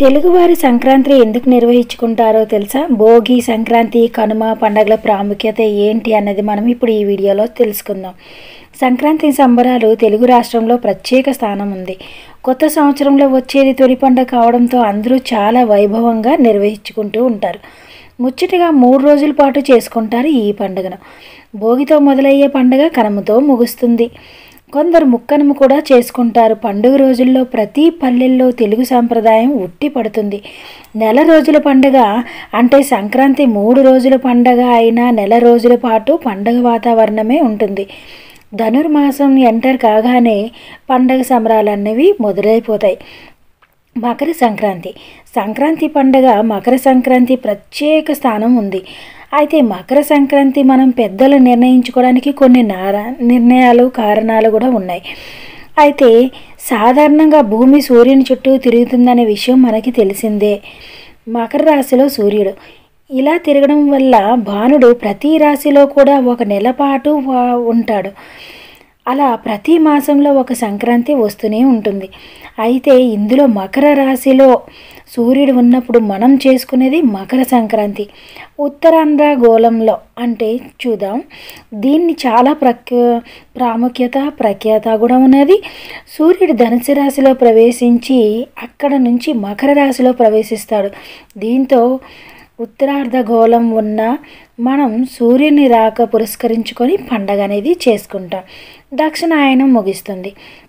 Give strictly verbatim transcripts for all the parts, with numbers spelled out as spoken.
తెలుగువారి సంక్రాంతి ఎందుకు నిర్వహించుకుంటారో తెలుసా? భోగి, సంక్రాంతి, కనుమ పండుగల ప్రాముఖ్యత ఏంటి అన్నది మనం ఇప్పుడు ఈ వీడియోలో తెలుసుకుందాం. సంక్రాంతి సంబరాలు తెలుగు రాష్ట్రంలో ప్రత్యేక స్థానం ఉంది. కొత్త సంవత్సరంలో వచ్చేది తొలి పండుగ కావడంతో అందరూ చాలా వైభవంగా నిర్వహించుకుంటూ ఉంటారు. ముచ్చటగా మూడు రోజుల పాటు చేసుకుంటారు ఈ పండుగను. భోగితో మొదలయ్యే పండుగ కనుమతో ముగుస్తుంది. కొందరు ముక్కనుమ కూడా చేసుకుంటారు. పండుగ రోజుల్లో ప్రతి పల్లెల్లో తెలుగు సాంప్రదాయం ఉట్టి పడుతుంది. నెల రోజుల పండుగ అంటే సంక్రాంతి మూడు రోజుల పండుగ అయినా నెల రోజుల పాటు పండుగ వాతావరణమే ఉంటుంది. ధనుర్మాసం ఎంటర్ కాగానే పండుగ సంబరాలన్నవి మొదలైపోతాయి. మకర సంక్రాంతి సంక్రాంతి పండుగ మకర సంక్రాంతి ప్రత్యేక స్థానం ఉంది. అయితే మకర సంక్రాంతి మనం పెద్దలు నిర్ణయించుకోవడానికి కొన్ని నార నిర్ణయాలు కారణాలు కూడా ఉన్నాయి. అయితే సాధారణంగా భూమి సూర్యుని చుట్టూ తిరుగుతుందనే విషయం మనకి తెలిసిందే. మకర రాశిలో సూర్యుడు ఇలా తిరగడం వల్ల భానుడు ప్రతి రాశిలో కూడా ఒక నెల పాటు ఉంటాడు. అలా ప్రతి మాసంలో ఒక సంక్రాంతి వస్తూనే ఉంటుంది. అయితే ఇందులో మకర రాశిలో సూర్యుడు ఉన్నప్పుడు మనం చేసుకునేది మకర సంక్రాంతి. ఉత్తరాంధ్ర గోళంలో అంటే చూద్దాం. దీన్ని చాలా ప్రఖ్య ప్రాముఖ్యత ప్రఖ్యాత కూడా ఉన్నది. సూర్యుడు ధనుసు రాశిలో ప్రవేశించి అక్కడ నుంచి మకర రాశిలో ప్రవేశిస్తాడు. దీంతో ఉత్తరార్ధగోళం ఉన్న మనం సూర్యుని రాక పురస్కరించుకొని పండగ అనేది చేసుకుంటాం. దక్షిణాయనం ముగిస్తుంది.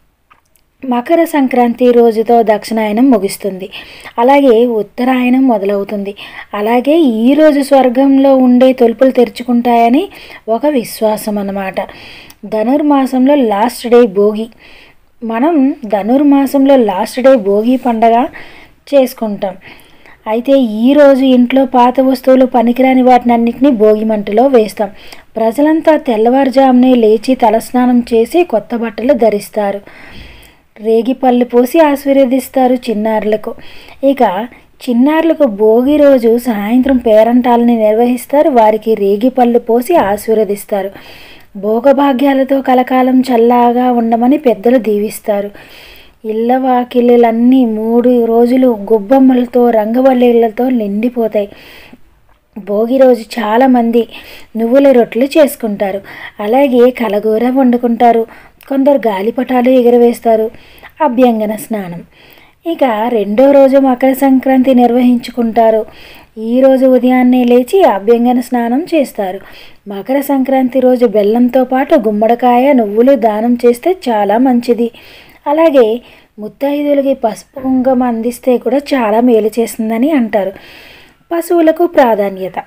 మకర సంక్రాంతి రోజుతో దక్షిణాయనం ముగిస్తుంది. అలాగే ఉత్తరాయణం మొదలవుతుంది. అలాగే ఈరోజు స్వర్గంలో ఉండే తలుపులు తెరుచుకుంటాయని ఒక విశ్వాసం అన్నమాట. ధనుర్మాసంలో లాస్ట్ డే భోగి. మనం ధనుర్మాసంలో లాస్ట్ డే భోగి పండగ చేసుకుంటాం. అయితే ఈరోజు ఇంట్లో పాత వస్తువులు పనికిరాని వాటినన్నింటినీ భోగి మంటలో వేస్తాం. ప్రజలంతా తెల్లవారుజామునే లేచి తలస్నానం చేసి కొత్త బట్టలు ధరిస్తారు. రేగి పళ్ళు పోసి ఆశీర్వదిస్తారు చిన్నారులకు. ఇక చిన్నారులకు భోగి రోజు సాయంత్రం పేరంటాలని నిర్వహిస్తారు. వారికి రేగి పళ్ళు పోసి ఆశీర్వదిస్తారు. భోగభాగ్యాలతో కలకాలం చల్లగా ఉండమని పెద్దలు దీవిస్తారు. ఇళ్ళ వాకిళ్ళన్నీ మూడు రోజులు గొబ్బమ్మలతో రంగవల్లిలతో నిండిపోతాయి. భోగి రోజు చాలామంది నువ్వుల రొట్టెలు చేసుకుంటారు. అలాగే కలగూర వండుకుంటారు. కొందరు గాలిపటాలు ఎగరవేస్తారు. అభ్యంగన స్నానం. ఇక రెండో రోజు మకర సంక్రాంతి నిర్వహించుకుంటారు. ఈరోజు ఉదయాన్నే లేచి అభ్యంగన స్నానం చేస్తారు. మకర సంక్రాంతి రోజు బెల్లంతో పాటు గుమ్మడికాయ నువ్వులు దానం చేస్తే చాలా మంచిది. అలాగే ముత్తైదులకి పసుపు కుంకుమ అందిస్తే కూడా చాలా మేలు చేస్తుందని అంటారు. పశువులకు ప్రాధాన్యత.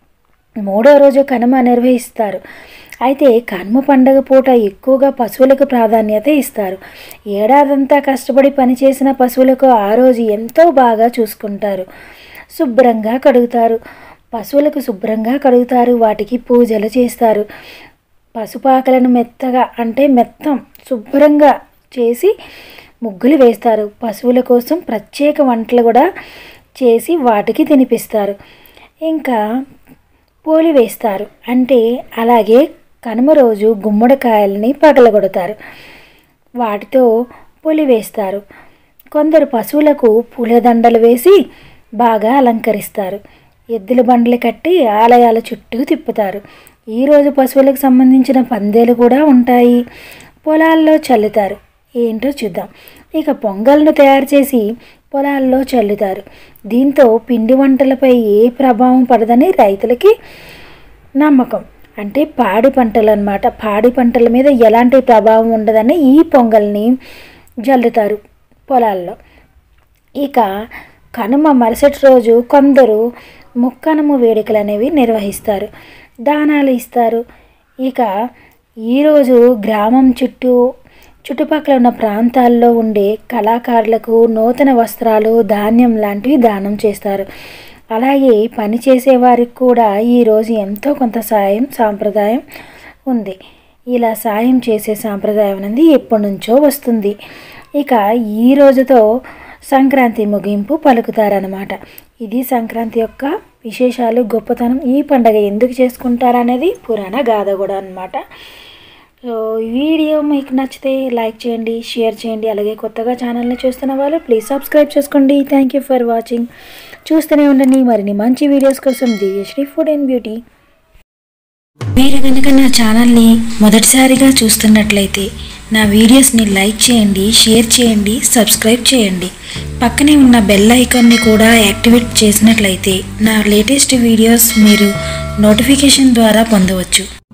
మూడో రోజు కనుమ నిర్వహిస్తారు. అయితే కనుమ పండగ పూట ఎక్కువగా పశువులకు ప్రాధాన్యత ఇస్తారు. ఏడాదంతా కష్టపడి పనిచేసిన పశువులకు ఆ రోజు ఎంతో బాగా చూసుకుంటారు. శుభ్రంగా కడుగుతారు. పశువులకు శుభ్రంగా కడుగుతారు. వాటికి పూజలు చేస్తారు. పసుపాకలను మెత్తగా అంటే మెత్తం శుభ్రంగా చేసి ముగ్గులు వేస్తారు. పశువుల కోసం ప్రత్యేక వంటలు కూడా చేసి వాటికి తినిపిస్తారు. ఇంకా పోలి వేస్తారు. అంటే అలాగే కనుమ రోజు గుమ్మడికాయలని పగలగొడతారు. వాటితో పొలి వేస్తారు. కొందరు పశువులకు పూలదండలు వేసి బాగా అలంకరిస్తారు. ఎద్దుల బండ్లు కట్టి ఆలయాల చుట్టూ తిప్పుతారు. ఈరోజు పశువులకు సంబంధించిన పందేలు కూడా ఉంటాయి. పొలాల్లో చల్లుతారు. ఏంటో చూద్దాం. ఇక పొంగల్ను తయారు చేసి పొలాల్లో చల్లుతారు. దీంతో పిండి వంటలపై ఏ ప్రభావం పడదని రైతులకి నమ్మకం. అంటే పాడి పంటలు అన్నమాట. పాడి పంటల మీద ఎలాంటి ప్రభావం ఉండదని ఈ పొంగల్ని జల్లుతారు పొలాల్లో. ఇక కనుమ మరుసటి రోజు కొందరు ముక్కనుమ వేడుకలు అనేవి నిర్వహిస్తారు. దానాలు ఇస్తారు. ఇక ఈరోజు గ్రామం చుట్టూ చుట్టుపక్కల ఉన్న ప్రాంతాల్లో ఉండే కళాకారులకు నూతన వస్త్రాలు ధాన్యం లాంటివి దానం చేస్తారు. అలాగే పని చేసేవారికి కూడా ఈరోజు ఎంతో కొంత సాయం సాంప్రదాయం ఉంది. ఇలా సాయం చేసే సాంప్రదాయం అనేది ఎప్పటి నుంచో వస్తుంది. ఇక ఈ రోజుతో సంక్రాంతి ముగింపు పలుకుతారనమాట. ఇది సంక్రాంతి యొక్క విశేషాలు, గొప్పతనం. ఈ పండుగ ఎందుకు చేసుకుంటారనేది పురాణ గాథ కూడా అన్నమాట. సో ఈ వీడియో మీకు నచ్చితే లైక్ చేయండి, షేర్ చేయండి. అలాగే కొత్తగా ఛానల్ని చూస్తున్న వాళ్ళు ప్లీజ్ సబ్స్క్రైబ్ చేసుకోండి. Thank you for watching. చూస్తూనే ఉండండి మరిన్ని మంచి వీడియోస్ కోసం దివ్యశ్రీ ఫుడ్ అండ్ బ్యూటీ. మీరు కనుక నా ఛానల్ని మొదటిసారిగా చూస్తున్నట్లయితే నా వీడియోస్ని లైక్ చేయండి, షేర్ చేయండి, సబ్స్క్రైబ్ చేయండి. పక్కనే ఉన్న బెల్ ఐకాన్ని కూడా యాక్టివేట్ చేసినట్లయితే నా లేటెస్ట్ వీడియోస్ మీరు నోటిఫికేషన్ ద్వారా పొందవచ్చు.